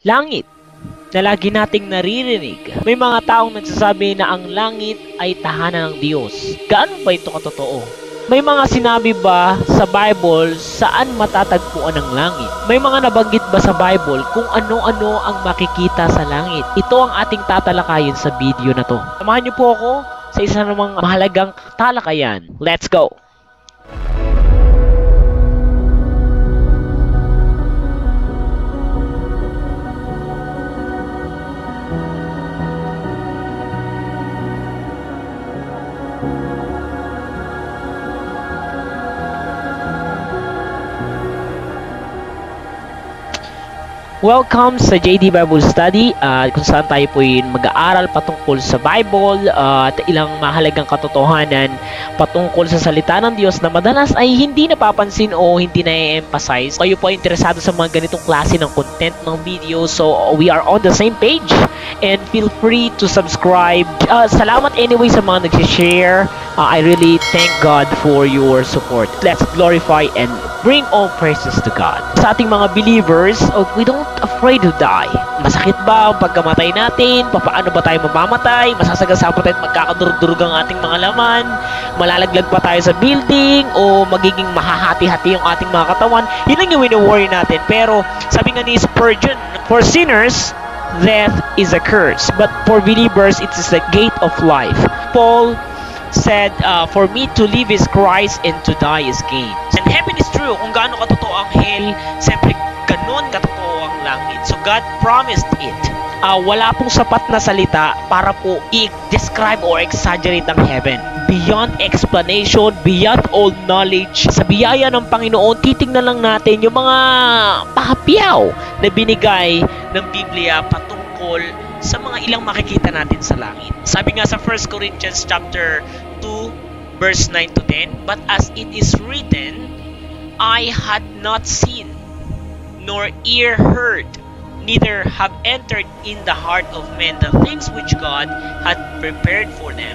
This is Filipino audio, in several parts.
Langit na lagi nating naririnig. May mga taong nagsasabi na ang langit ay tahanan ng Diyos. Gaano ba ito katotoo? May mga sinabi ba sa Bible saan matatagpuan ang langit? May mga nabanggit ba sa Bible kung ano-ano ang makikita sa langit? Ito ang ating tatalakayin sa video na to. Samahan niyo po ako sa isa namang mahalagang talakayan. Let's go! Welcome sa JD Bible Study, kung saan tayo po mag-aaral patungkol sa Bible at ilang mahalagang katotohanan patungkol sa salita ng Diyos na madalas ay hindi napapansin o hindi na-emphasize. Kayo po ay interesado sa mga ganitong klase ng content ng video, so we are on the same page and feel free to subscribe. Salamat anyway sa mga nag-share. I really thank God for your support. Let's glorify and bring all praises to God. Sa ating mga believers, we don't afraid to die. Masakit ba ang pagkamatay natin? Paano ba tayo mamamatay? Masasagasaan pa tayo at magkakadurug-durug ang ating mga laman? Malalaglag pa tayo sa building? O magiging mahahati-hati yung ating mga katawan? Yun lang yung wino-worry natin. Pero sabi nga ni Spurgeon, for sinners, death is a curse. But for believers, it is the gate of life. Paul said, for me to live is Christ and to die is gain. And heaven is true. Kung gaano katotoo ang hell, siyempre ganon katotoo ang langit. So God promised it. Wala pong sapat na salita para po i-describe or exaggerate ang heaven. Beyond explanation, beyond all knowledge, sa biyaya ng Panginoon, titingnan lang natin yung mga pahapiyaw na binigay ng Biblia patungkol sa mga ilang makikita natin sa langit. Sabi nga sa 1 Corinthians chapter 2 verse 9 to 10, but as it is written, I had not seen nor ear heard, neither have entered in the heart of men the things which God had prepared for them.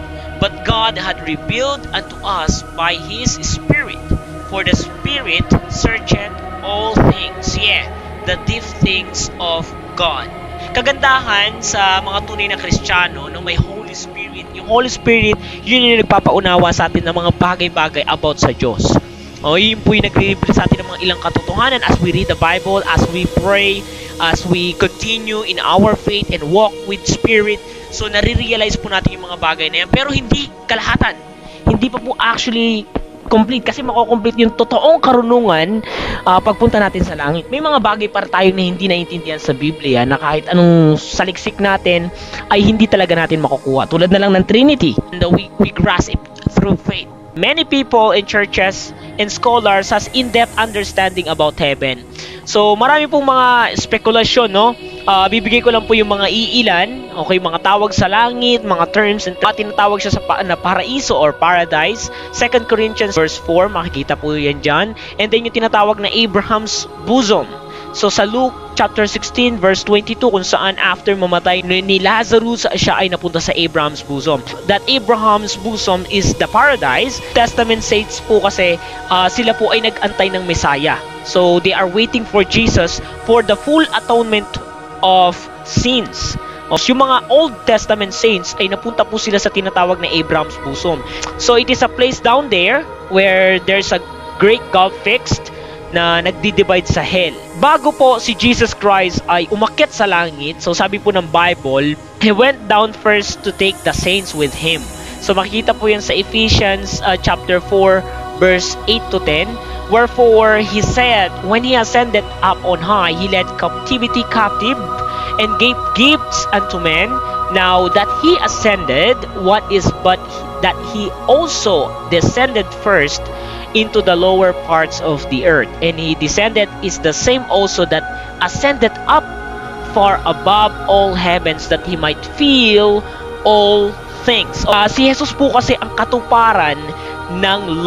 But God had revealed unto us by His Spirit, for the Spirit searcheth all things, yea, the deep things of God. Kagandahan sa mga tunay na Kristiyano no may Holy Spirit. Yung Holy Spirit, yun yung nagpapaunawa sa atin ng mga bagay-bagay about sa Diyos. Yun po yung nagre-reveal sa atin ng mga ilang katotohanan as we read the Bible, as we pray, as we continue in our faith and walk with Spirit. So, nare-realize po natin yung mga bagay na yan. Pero hindi kalahatan. Hindi pa po actually complete kasi mako-complete yung totoong karunungan pagpunta natin sa langit. May mga bagay para tayo na hindi naiintindihan sa Biblia na kahit anong saliksik natin ay hindi talaga natin makukuha. Tulad na lang ng Trinity. And we grasp it through faith. Many people in churches and scholars has in-depth understanding about heaven. So, marami pong mga spekulasyon, no? Bibigay ko lang po yung mga iilan, okay, mga tawag sa langit, mga terms, and tinatawag siya sa na paraiso or paradise. 2 Corinthians verse 4, makikita po yan dyan. And then yung tinatawag na Abraham's bosom. So sa Luke chapter 16 verse 22 kung saan after mamatay ni Lazarus siya ay napunta sa Abraham's bosom. That Abraham's bosom is the paradise. Testament saints po kasi sila po ay nag-antay ng Messiah. So they are waiting for Jesus for the full atonement of sins. Yung mga Old Testament saints ay napunta po sila sa tinatawag na Abraham's bosom. So it is a place down there where there's a great gulf fixed na nagdi-divide sa hell. Bago po si Jesus Christ ay umakyat sa langit, so sabi po ng Bible, He went down first to take the saints with Him. So makikita po yan sa Ephesians chapter 4 verse 8 to 10. Wherefore He said, when He ascended up on high, He led captivity captive and gave gifts unto men. Now that He ascended, what is but that He also descended first into the lower parts of the earth, and He descended is the same also that ascended up far above all heavens, that He might fill all things. Si Jesus po kasi ang katuparan ng law.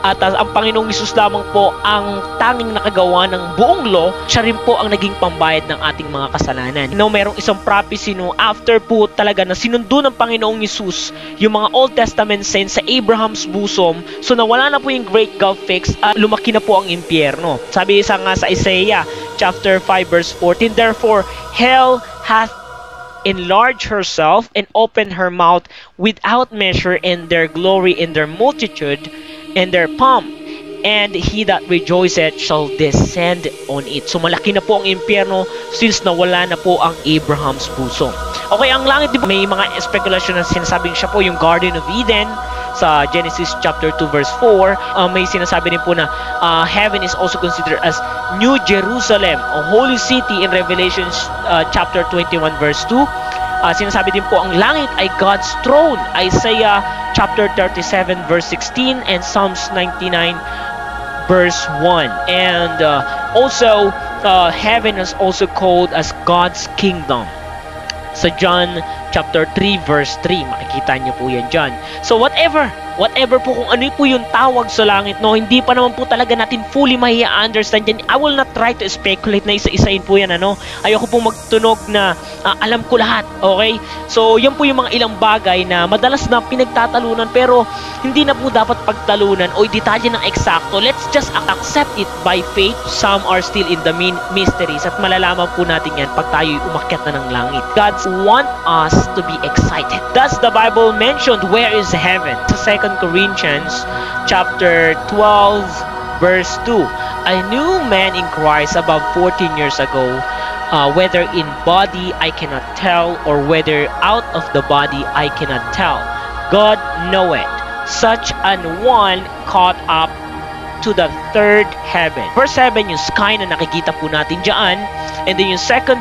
At ang Panginoong Hesus lamang po ang tanging nakagawa ng buong law. Siya rin po ang naging pambayad ng ating mga kasalanan. Merong isang prophecy after po talaga na sinundo ng Panginoong Hesus yung mga Old Testament saints sa Abraham's bosom, so nawala na po yung Great Gulf Fix at lumaki na po ang impyerno. Sabi sa Isaiah chapter 5 verse 14, therefore hell hath enlarged herself and opened her mouth without measure, and their glory in their multitude and their pomp, and he that rejoiceth shall descend on it. So malaki na po ang impyerno since nawala na po ang Abraham's bosom. Okay, ang langit, di ba, may mga speculation na sinasabing siya po yung Garden of Eden sa Genesis chapter 2 verse 4. May sinasabi din po na heaven is also considered as New Jerusalem, a holy city in Revelation chapter 21 verse 2. Sinasabi din po ang langit ay God's throne, Isaiah chapter 37 verse 16 and Psalms 99 verse 1. And also heaven is also called as God's kingdom sa John chapter 3 verse 3. Makikita niyo po yan dyan. So whatever po kung ano po yung tawag sa langit, hindi pa naman po talaga natin fully understand yan. I will not try to speculate na isa-isain po yan, ayoko po magtunog na alam ko lahat, okay? So yan po yung mga ilang bagay na madalas na pinagtatalunan pero hindi na po dapat pagtalunan o detalye ng eksakto. Let's just accept it by faith. Some are still in the mysteries at malalaman po natin yan pag tayo'y umakyat na ng langit. God want us to be excited. Thus the Bible mentioned where is heaven. Sa 2 Corinthians chapter 12 verse 2, I knew man in Christ about 14 years ago, whether in body I cannot tell, or whether out of the body I cannot tell. God knoweth, such an one caught up to the third heaven. Verse 7, yung sky na nakikita po natin dyan. And then yung second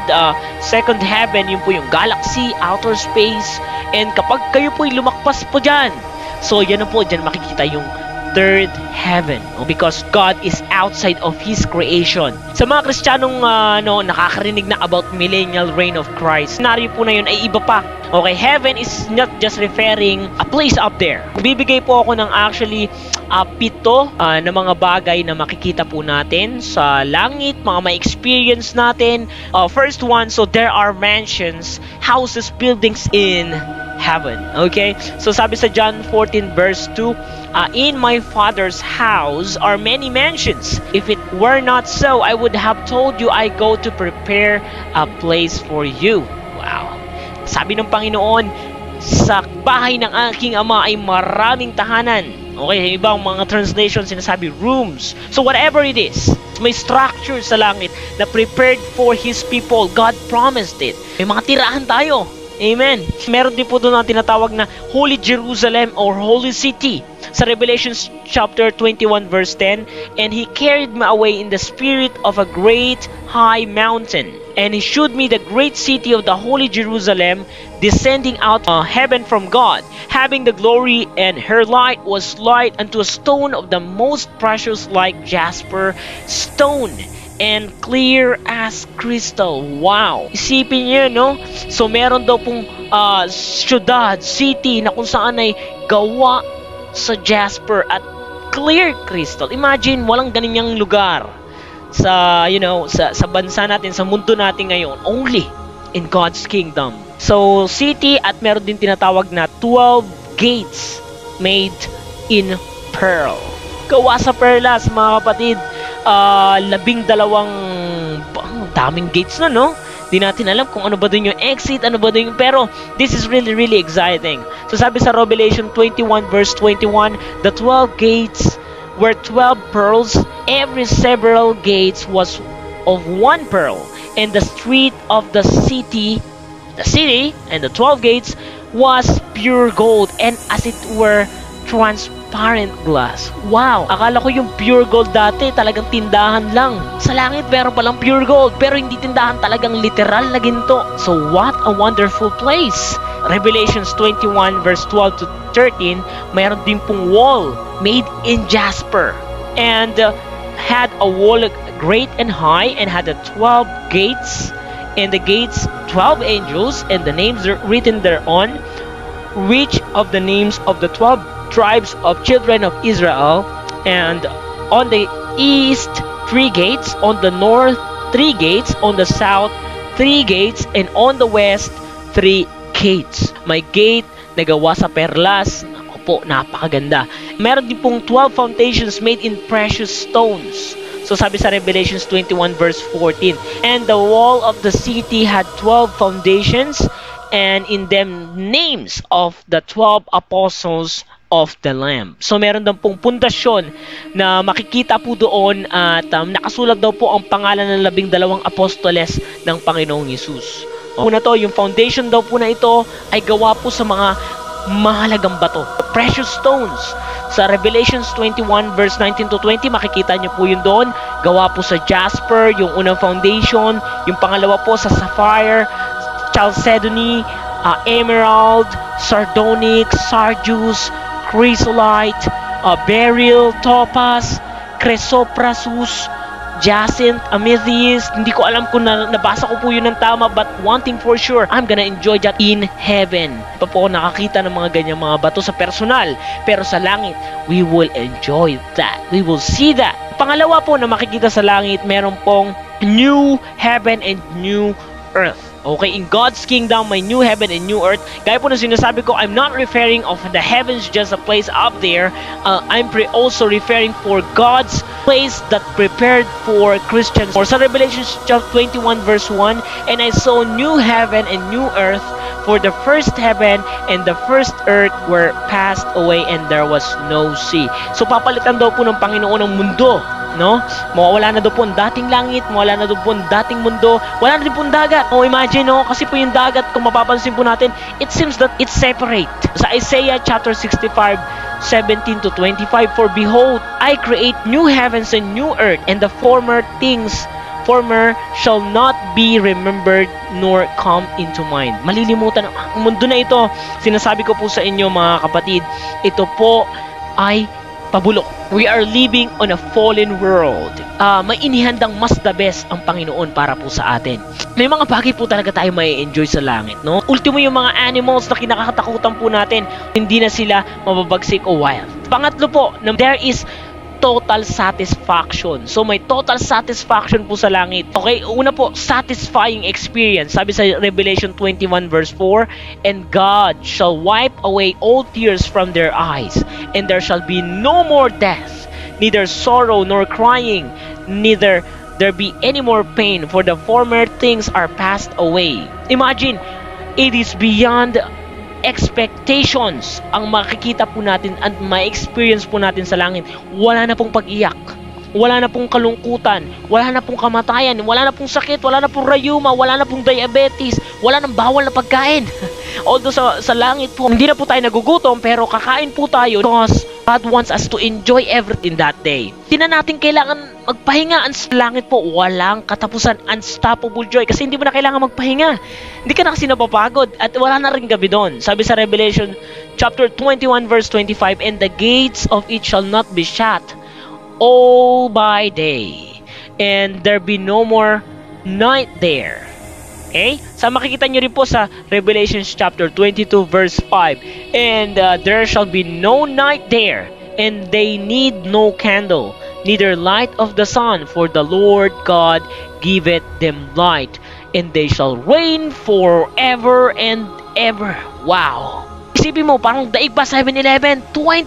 heaven, yun po yung galaxy, outer space. And kapag kayo po'y lumakpas po dyan, so yan na po, dyan makikita yung third heaven, because God is outside of His creation. Sa mga Kristiyanong nakakarinig na about millennial reign of Christ, scenario po na yun ay iba pa. Okay, heaven is not just referring a place up there. Bibigay po ako ng actually 7 na mga bagay na makikita po natin sa langit, mga ma-experience natin. First one, so there are mansions, houses, buildings in heaven. Okay, so sabi sa John 14 verse 2, in my Father's house are many mansions. If it were not so, I would have told you I go to prepare a place for you. Wow. Sabi ng Panginoon, sa bahay ng aking Ama ay maraming tahanan. Okay, ibang mga translation sinasabi rooms. So whatever it is, may structure sa langit na prepared for His people. God promised it. May mga tirahan tayo. Amen. Meron din po doon ang tinatawag na Holy Jerusalem or Holy City. Sa Revelation chapter 21 verse 10, and He carried me away in the spirit of a great high mountain, and He showed me the great city of the Holy Jerusalem descending out of heaven from God, having the glory, and her light was light unto a stone of the most precious, like jasper stone, and clear as crystal. Wow! Isipin niyo, no? So meron daw pong syudad, city na kung saan ay gawa sa jasper at clear crystal. Imagine, walang ganyan lugar sa sa bansa natin, sa mundo natin ngayon, only in God's kingdom. So city, at meron din tinatawag na 12 gates made in pearl. Gawa sa perlas, mga kapatid. 12 daming gates na, no? Di natin alam kung ano ba dun yung exit, ano ba dun yung, pero this is really, really exciting. So sabi sa Revelation 21 verse 21, the 12 gates were 12 pearls, every several gates was of one pearl, and the street of the city and the 12 gates was pure gold, and as it were transparent glass. Wow! Akala ko yung pure gold dati talagang tindahan lang. Sa langit meron palang pure gold, pero hindi tindahan, talagang literal na ginto. So what a wonderful place! Revelations 21 verse 12 to 13, mayroon din pong wall made in jasper, and had a wall great and high, and had 12 gates, and the gates 12 angels, and the names are written thereon, which of the names of the 12 tribes of children of Israel, And on the east, 3 gates. On the north, 3 gates. On the south, 3 gates. And on the west, 3 gates. May gate na gawa sa perlas. Ako po, napakaganda. Meron din pong 12 foundations made in precious stones. So sabi sa Revelations 21 verse 14, and the wall of the city had 12 foundations, and in them names of the 12 apostles of the Lamb. So meron daw pong pundasyon na makikita po doon at nakasulat daw po ang pangalan ng 12 apostoles ng Panginoong Hesus. Una to, yung foundation daw po na ito ay gawa po sa mga mahalagang bato, precious stones. Sa Revelations 21 verse 19 to 20, makikita nyo po yun doon. Gawa po sa jasper, yung unang foundation. Yung pangalawa po sa sapphire, chalcedony, emerald, sardonyx, sardius, chrysolite, beryl, topaz, chrysoprasus, jacinth, amethyst. Hindi ko alam kung nabasa ko po yun ng tama, but one thing for sure, I'm gonna enjoy that in heaven. Pa po ako nakakita ng mga ganyang mga bato sa personal, pero sa langit, we will enjoy that. We will see that. Pangalawa po na makikita sa langit, meron pong new heaven and new earth. Okay, in God's kingdom, may new heaven and new earth. Gaya po na sinasabi ko, I'm not referring of the heavens just a place up there. I'm also referring for God's place that prepared for Christians. For sa Revelation 21 verse 1, and I saw new heaven and new earth, for the first heaven and the first earth were passed away, and there was no sea. So papalitan daw po ng Panginoon ang mundo, no? Mawawala na daw po ang dating langit, mawawala na daw po ang dating mundo, wala na din po ang dagat. O imagine, no? Kasi po yung dagat, kung mapapansin po natin, it seems that it's separate. Sa Isaiah chapter 65 17 to 25, for behold, I create new heavens and new earth, and the former shall not be remembered nor come into mind. Malilimutan ang mundo na ito. Sinasabi ko po sa inyo mga kapatid, ito po ay pabulok. We are living on a fallen world. May inihandang mas the best ang Panginoon para po sa atin. May mga bagay po talaga tayo may enjoy sa langit, no? Ultimo yung mga animals na kinakatakutan po natin, hindi na sila mababagsik o wild. Pangatlo po, there is total satisfaction. So may total satisfaction po sa langit. Okay, una po, satisfying experience. Sabi sa Revelation 21 verse 4, and God shall wipe away all tears from their eyes, and there shall be no more death, neither sorrow nor crying, neither there be any more pain, for the former things are passed away. Imagine, it is beyond expectations ang makikita po natin at ma-experience po natin sa langit. Wala na pong pag-iyak, wala na pong kalungkutan, wala na pong kamatayan, wala na pong sakit, wala na pong rayuma, wala na pong diabetes, wala nang bawal na pagkain. Although sa langit po, hindi na po tayo nagugutom, pero kakain po tayo because God wants us to enjoy everything that day. Hindi na natin kailangan magpahinga. Sa langit po, walang katapusan, unstoppable joy, kasi hindi mo na kailangan magpahinga. Hindi ka na kasi napapagod at wala na rin gabi doon. Sabi sa Revelation chapter 21 verse 25, and the gates of it shall not be shut all by day, and there be no more night there. Okay? So makikita nyo rin po sa Revelation chapter 22 verse 5, and there shall be no night there, and they need no candle, neither light of the sun, for the Lord God giveth them light, and they shall reign forever and ever. Wow! Isipin mo, parang daig pa 7-Eleven,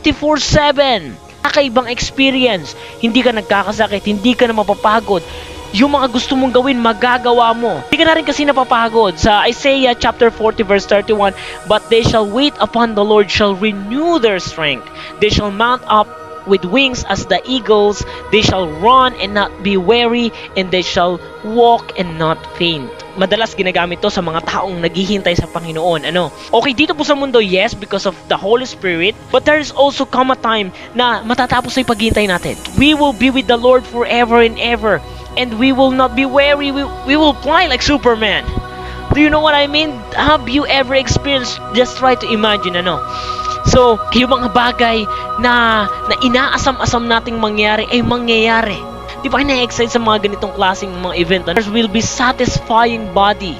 24/7. Kakaibang experience. Hindi ka nagkakasakit, hindi ka na mapapagod. Yung mga gusto mong gawin, magagawa mo. Hindi ka na rin kasi napapagod. Sa Isaiah chapter 40 verse 31, but they shall wait upon the Lord, shall renew their strength. They shall mount up with wings as the eagles. They shall run and not be weary, and they shall walk and not faint. Madalas ginagamit to sa mga taong naghihintay sa Panginoon. Okay, dito po sa mundo, yes, because of the Holy Spirit, but there is also come a time na matatapos na yung paghihintay natin. We will be with the Lord forever and ever, and we will not be weary. We will fly like Superman. Do you know what I mean? Have you ever experienced? Just try to imagine, So, yung mga bagay na inaasam-asam nating mangyari ay mangyayari. Di ba kayo na-excite sa mga ganitong klaseng mga event? There will be satisfying body.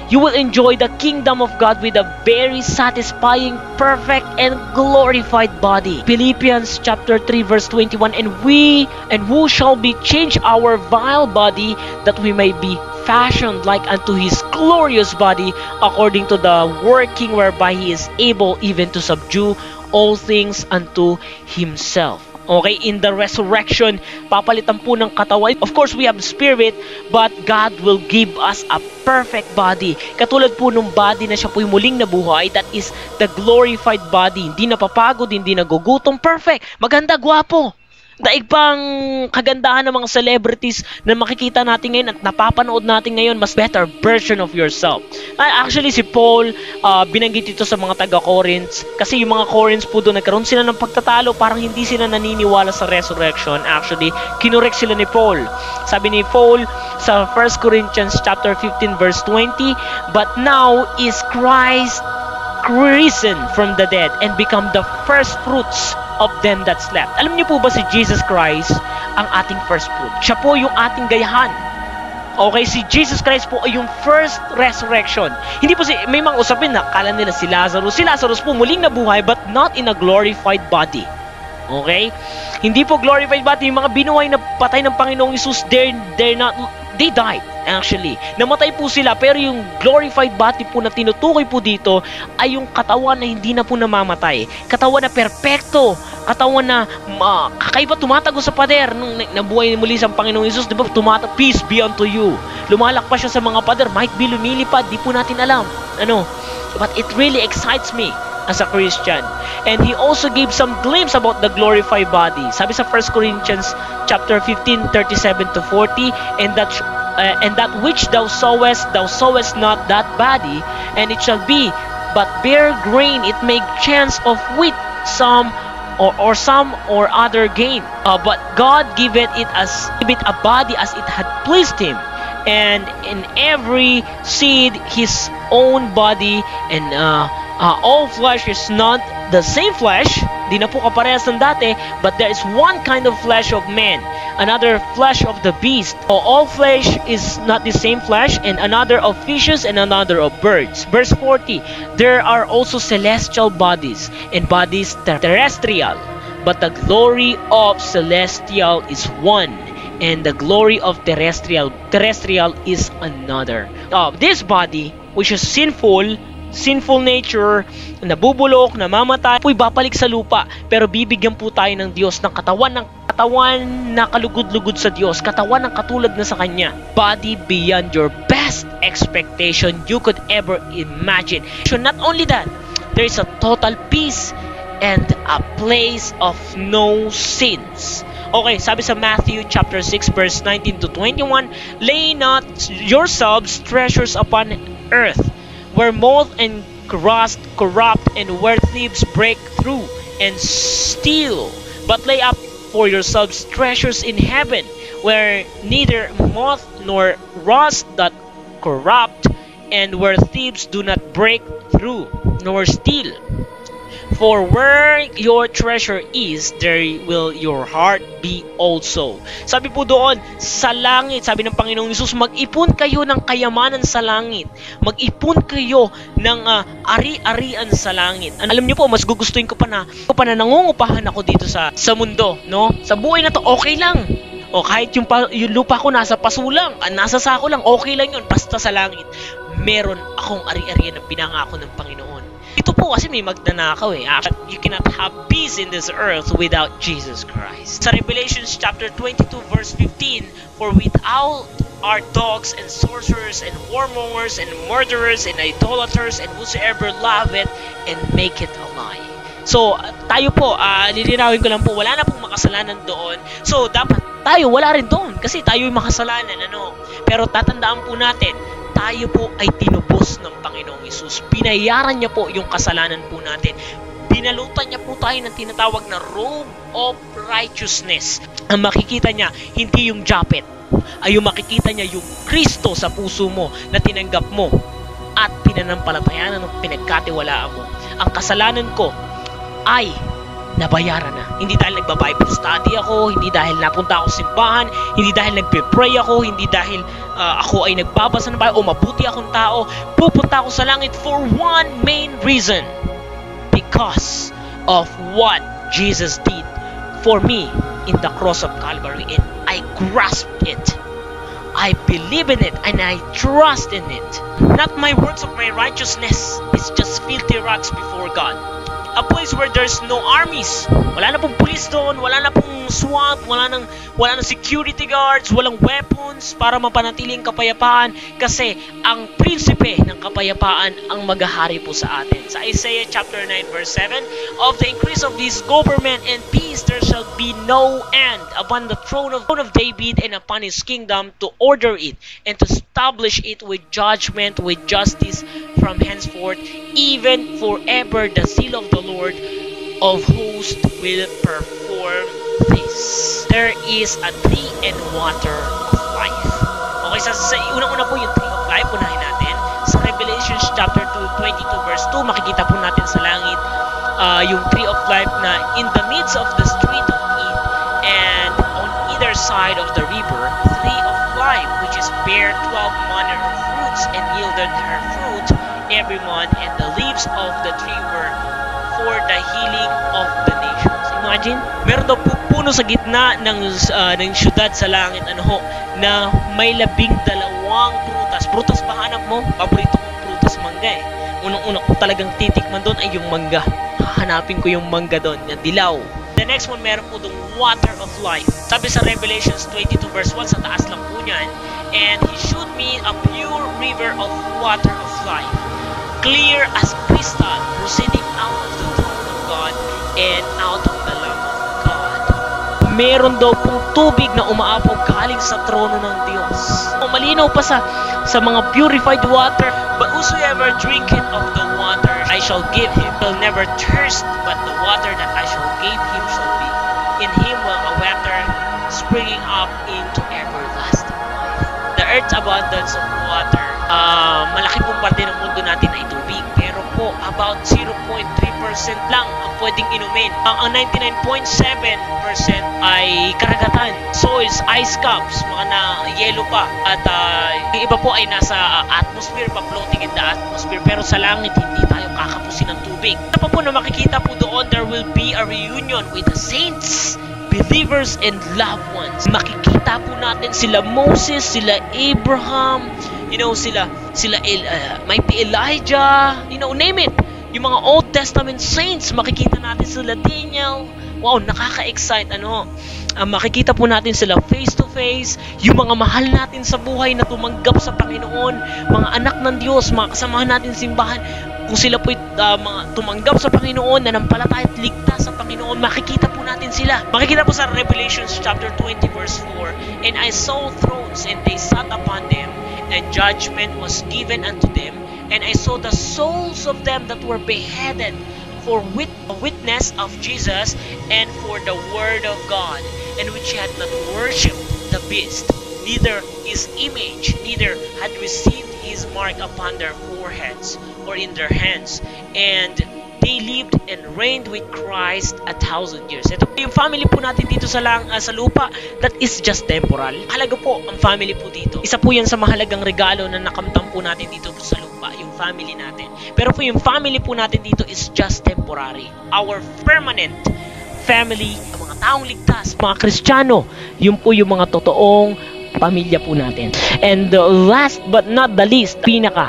You will enjoy the kingdom of God with a very satisfying, perfect, and glorified body. Philippians chapter 3 verse 21, and who shall be changed our vile body, that we may be fashioned like unto his glorious body, according to the working whereby he is able even to subdue all things unto himself. Okay, in the resurrection, papalitan po ng katawan. Of course, we have spirit, but God will give us a perfect body. Katulad po nung body na siya po'y muling nabuhay, that is the glorified body. Hindi napapagod, hindi nagugutom, perfect, maganda, gwapo. Daig pang kagandahan ng mga celebrities na makikita natin ngayon at napapanood natin ngayon, mas better version of yourself. Actually, si Paul, binanggit ito sa mga taga-Corinth, kasi yung mga Corinth po doon, nagkaroon sila ng pagtatalo, parang hindi sila naniniwala sa resurrection. Actually, kinurek sila ni Paul. Sabi ni Paul sa 1 Corinthians chapter 15 verse 20, "But now is Christ risen from the dead and become the first fruits of them that slept." Alam niyo po ba si Jesus Christ ang ating first fruit? Siya po yung ating gayahan. Okay, si Jesus Christ po ay yung first resurrection. Hindi po may mga usapin na kala nila si Lazarus. Si Lazarus po muling nabuhay but not in a glorified body. Okay? Hindi po glorified body. Yung mga binuhay na patay ng Panginoong Hesus, they died actually. Namatay po sila, pero yung glorified body po na tinutukoy po dito ay yung katawan na hindi na po namamatay. Katawan na perpekto. Katawan na kakaiba, tumatago sa pader. Nung nabuhay muli sa Panginoong Hesus, di ba, peace be unto you. Lumalakpas siya sa mga pader. Might be lumilipad, di po natin alam. But it really excites me as a Christian. And he also gave some glimpse about the glorified body. Sabi sa 1 Corinthians chapter 15, 37 to 40, and that which thou sowest not that body, and it shall be but bare grain, it make chance of wheat, some or other gain. But God giveth it a body as it had pleased him, and in every seed his own body, and all flesh is not the same flesh, di na po kaparehas ng dati, but there is one kind of flesh of man, another flesh of the beast. All flesh is not the same flesh, and another of fishes, and another of birds. Verse 40, there are also celestial bodies, and bodies terrestrial, but the glory of celestial is one, and the glory of terrestrial is another. This body, which is sinful nature, nabubulok, namamatay, po'y babalik sa lupa, pero bibigyan po tayo ng Diyos ng katawan na kalugod-lugod sa Diyos, katawan ng katulad na sa Kanya. Body beyond your best expectation you could ever imagine. So not only that, there is a total peace and a place of no sins. Okay, sabi sa Matthew chapter 6 verse 19 to 21, lay not yourselves treasures upon earth, where moth and rust corrupt, and where thieves break through and steal, but lay up for yourselves treasures in heaven, where neither moth nor rust doth corrupt, and where thieves do not break through nor steal. For where your treasure is, there will your heart be also. Sabi po doon, sa langit, sabi ng Panginoong Hesus, mag-ipon kayo ng kayamanan sa langit. Mag-ipon kayo ng ari-arian sa langit. Alam niyo po, mas gugustuhin ko pa na nangungupahan ako dito sa mundo, no? Sa buhay na to, okay lang. O kahit yung lupa ko nasa pasulang, nasa sako lang, okay lang yun. Basta sa langit, meron akong ari-arian na pinangako ng Panginoon. Ito po kasi may magnanakaw eh. You cannot have peace in this earth without Jesus Christ. Sa Revelation chapter 22 verse 15, for without are dogs and sorcerers and whoremongers and murderers and idolaters and whosoever loveth and make it a lie. So, tayo po, lilinawin ko lang po, wala na pong makasalanan doon. So, dapat tayo wala rin doon kasi tayo yung makasalanan, Pero tatandaan po natin, tayo po ay tinubos ng Panginoong Hesus. Binayaran niya po yung kasalanan po natin. Binalutan niya po tayo ng tinatawag na robe of righteousness. Ang makikita niya, hindi yung japet, ay yung makikita niya yung Kristo sa puso mo na tinanggap mo at pinanampalatayanan ng pinagkatiwalaan mo. Ang kasalanan ko ay nabayaran na. Hindi dahil nagba-Bible study ako, hindi dahil napunta ako sa simbahan, hindi dahil nagpe-pray ako, hindi dahil ako ay nagbabasa ng Bible o mabuti akong tao. Pupunta ako sa langit for one main reason. Because of what Jesus did for me in the cross of Calvary, and I grasped it. I believe in it and I trust in it. Not my works of my righteousness. It's just filthy rags before God. A place where there's no armies. Wala na pong police doon, wala na pong SWAT, wala nang security guards, walang weapons para mapanatiling kapayapaan, kasi ang prinsipe ng kapayapaan ang maghahari po sa atin. Sa Isaiah chapter 9 verse 7, of the increase of this government and peace there shall be no end upon the throne of David and upon his kingdom, to order it and to establish it with judgment, with justice from henceforth, even forever. The seal of the Lord of hosts will perform this. There is a tree and water of life. Okay, sa unang-una po yung tree of life, unahin natin. Sa Revelation chapter 22 verse 2, makikita po natin sa langit yung tree of life na in the midst of the street of it, and on either side of the river, tree of life, which is bare 12 manner of fruits, and yielded her fruit every month, and the leaves of the tree were for the healing of the nations. Imagine, meron daw puno sa gitna ng syudad sa langit, na may 12 prutas. Prutas ba hanap mo? Paborito kong prutas, mangga eh. Unang-una ko talagang titikman doon ay yung mangga. Hahanapin ko yung mangga doon, na dilaw. The next one, meron po doon water of life. Sabi sa Revelations 22 verse 1, sa taas lang po niyan, and he showed me a pure river of water of life, clear as crystal, proceeding out of the throne of God and out of the Lamb of God. Meron daw pong tubig na umaapaw galing sa trono ng Diyos. Malinaw pa sa mga purified water. But whosoever drinketh of the water I shall give him shall never thirst, but the water that I shall give him shall be in him will a water springing up into everlasting life. The earth's abundance of water, malaki pong parte ng mundo natin ay tubig, pero po about 0.3% lang ang pwedeng inumin. Ang 99.7% ay karagatan, soils, ice caps, mga na yelo pa, at yung iba po ay nasa atmosphere pa, floating in the atmosphere. Pero sa langit hindi tayo kakapusin ng tubig. Ano pa po na makikita po doon? There will be a reunion with the saints, believers and loved ones. Makikita po natin sila Moses, sila Abraham, sila mighty Elijah, name it. Yung mga Old Testament saints, makikita natin sila Daniel. Wow, nakaka-excite. Makikita po natin sila face to face. Yung mga mahal natin sa buhay na tumanggap sa Panginoon, mga anak ng Diyos, mga kasamahan natin simbahan, kung sila po mga tumanggap sa Panginoon, nanampalataya at ligtas sa Panginoon, makikita po natin sila. Makikita po sa Revelation chapter 20 verse 4, and I saw thrones, and they sat upon them, and judgment was given unto them, and I saw the souls of them that were beheaded for witness of Jesus and for the word of God, and which had not worshipped the beast, neither his image, neither had received his mark upon their foreheads or in their hands, and they lived and reigned with Christ 1,000 years. Ito po yung family po natin dito sa lupa, that is just temporal. Halaga po ang family po dito. Isa po yan sa mahalagang regalo na nakamtan po natin dito sa lupa, yung family natin. Pero po yung family po natin dito is just temporary. Our permanent family, ang mga taong ligtas, mga Kristiyano, yun po yung mga totoong pamilya po natin. And last but not the least,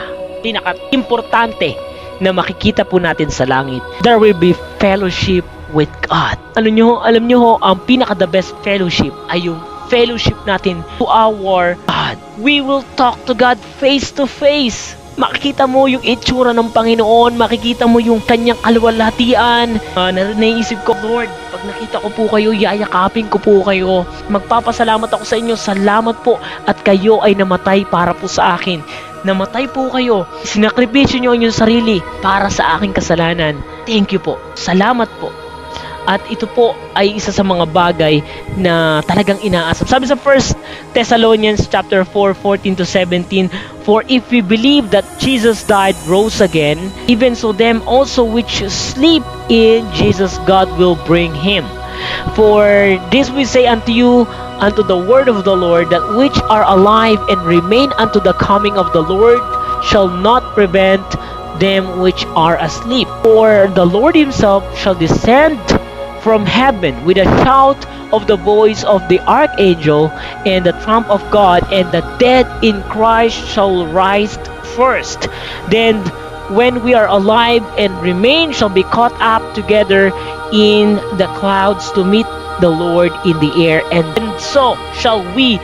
pinaka-importante na makikita po natin sa langit, there will be fellowship with God. Alam nyo, ang pinaka-the best fellowship ay yung fellowship natin to our God. We will talk to God face to face. Makikita mo yung itsura ng Panginoon, makikita mo yung kanyang kaluwalhatian. Naisip ko, Lord, pag nakita ko po kayo, yayakapin ko po kayo. Magpapasalamat ako sa inyo. Salamat po at kayo ay namatay para po sa akin. Namatay po kayo. Sinakripisyo nyo ang inyong sarili para sa aking kasalanan. Thank you po. Salamat po. At ito po ay isa sa mga bagay na talagang inaasam. Sabi sa 1 Thessalonians chapter 4:14-17, for if we believe that Jesus died, rose again, even so them also which sleep in Jesus, God will bring him. For this we say unto you, unto the word of the Lord, that which are alive and remain unto the coming of the Lord shall not prevent them which are asleep. For the Lord himself shall descend from heaven with a shout of the voice of the archangel and the trump of God, and the dead in Christ shall rise first. Then when we are alive and remain shall be caught up together in the clouds to meet the Lord in the air, and so shall we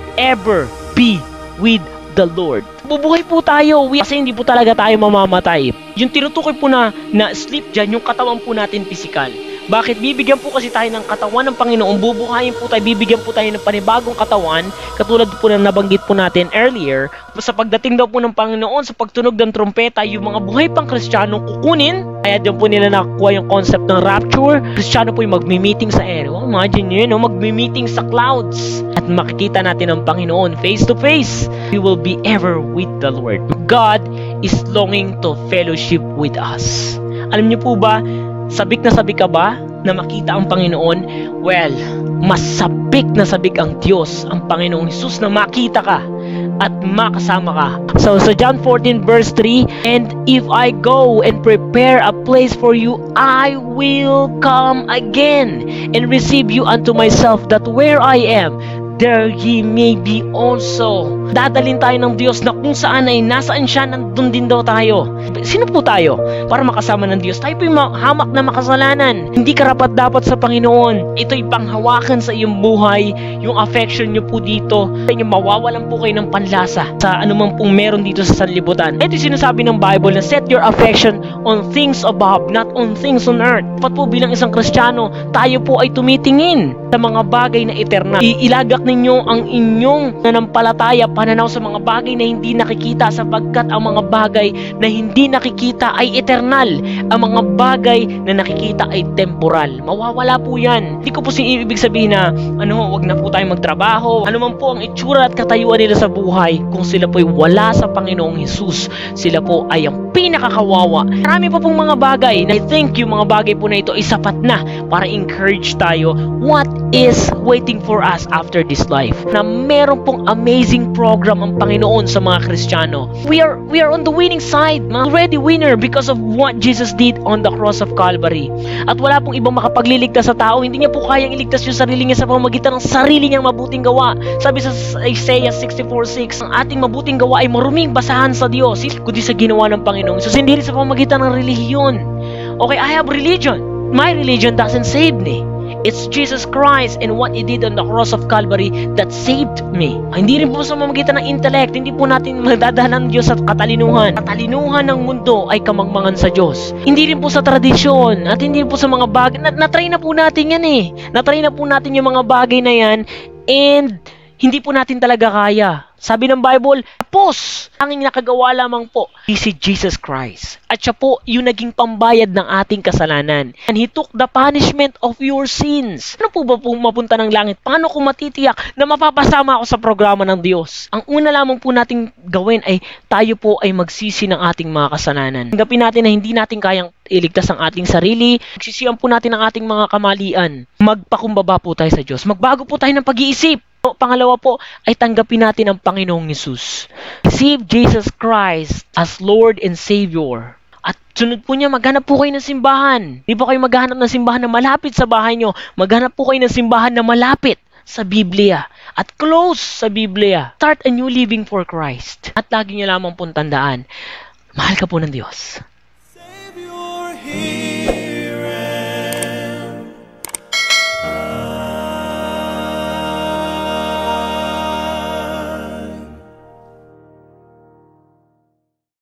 ever be with the Lord. Bubuhay po tayo kasi hindi po talaga tayo mamamatay. Yung tinutukoy po na sleep dyan, yung katawan po natin physical. Bakit? Bibigyan po kasi tayo ng katawan ng Panginoon, bubuhayin po tayo, bibigyan po tayo ng panibagong katawan, katulad po na nabanggit po natin earlier. Sa pagdating daw po ng Panginoon, sa pagtunog ng trompeta, yung mga buhay pang Kristiyano kukunin. Kaya doon po nila nakukuha yung concept ng rapture. Kristiyano po yung magmi-meeting sa air. Oh, imagine nyo yun, magmi-meeting sa clouds. At makikita natin ang Panginoon face to face. We will be ever with the Lord. God is longing to fellowship with us. Alam niyo po ba, sabik na sabik ka ba na makita ang Panginoon? Well, mas sabik na sabik ang Diyos, ang Panginoong Hesus, na makita ka at makasama ka. So sa John 14 verse 3, and if I go and prepare a place for you, I will come again and receive you unto myself, that where I am, there ye may be also. Dadalhin tayo ng Diyos na kung saan ay nasaan siya, nandun din daw tayo. Sino po tayo para makasama ng Diyos? Tayo po yung hamak na makasalanan. Hindi karapat dapat sa Panginoon. Ito'y panghawakan sa iyong buhay. Yung affection nyo po dito, yung mawawalan po kayo ng panlasa sa anumang pong meron dito sa sanlibutan. Ito yung sinasabi ng Bible na set your affection on things above, not on things on earth. Dapat po bilang isang Kristiyano, tayo po ay tumitingin sa mga bagay na eternal. Iilagak ninyo ang inyong nanampalataya, pananaw sa mga bagay na hindi nakikita, sapagkat ang mga bagay na hindi nakikita ay eternal. Ang mga bagay na nakikita ay temporal. Mawawala po yan. Hindi ko po ibig sabihin na wag na po tayong magtrabaho. Ano man po ang itsura at katayuan nila sa buhay, kung sila po ay wala sa Panginoong Hesus, sila po ay ang pinakakawawa. Marami pa pong mga bagay na I think yung mga bagay po na ito ay sapat na para encourage tayo. What is waiting for us after this life? Na meron pong amazing program ang Panginoon sa mga Kristiyano. We are on the winning side, already winner because of what Jesus did on the cross of Calvary. At wala pong ibang makapagliligtas sa tao. Hindi niya po kayang iligtas yung sarili niya sa pamamagitan ng sarili niyang mabuting gawa. Sabi sa Isaiah 64:6, ang ating mabuting gawa ay maruming basahan sa Diyos, kundi sa ginawa ng Panginoon. So hindi rin sa pamamagitan ng relihiyon. Okay, I have religion. My religion doesn't save me. It's Jesus Christ and what He did on the cross of Calvary that saved me. Hindi rin po sa pamamagitan ng intellect. Hindi po natin madadaan ng Diyos at katalinuhan. Katalinuhan ng mundo ay kamangmangan sa Diyos. Hindi rin po sa tradisyon at hindi rin po sa mga bagay. Natry na po natin yan eh. Natry na po natin yung mga bagay na yan, and hindi po natin talaga kaya. Sabi ng Bible, tapos, ang nakagawa lamang po si Jesus Christ. At siya po yung naging pambayad ng ating kasalanan. And He took the punishment of your sins. Ano po ba po mapunta ng langit? Paano ko matitiyak na mapapasama ako sa programa ng Diyos? Ang una lamang po nating gawin ay tayo po ay magsisi ng ating mga kasalanan. Tanggapin natin na hindi natin kayang iligtas ang ating sarili. Magsisihan po natin ang ating mga kamalian. Magpakumbaba po tayo sa Diyos. Magbago po tayo ng pag-iisip. Pangalawa po ay tanggapin natin ang Panginoong Hesus. Receive Jesus Christ as Lord and Savior. At sunod po niya, maghanap po kayo ng simbahan. Hindi po kayo maghanap ng simbahan na malapit sa bahay nyo. Maghanap po kayo ng simbahan na malapit sa Biblia at close sa Biblia. Start a new living for Christ. At lagi niyo lamang pong tandaan, mahal ka po ng Diyos.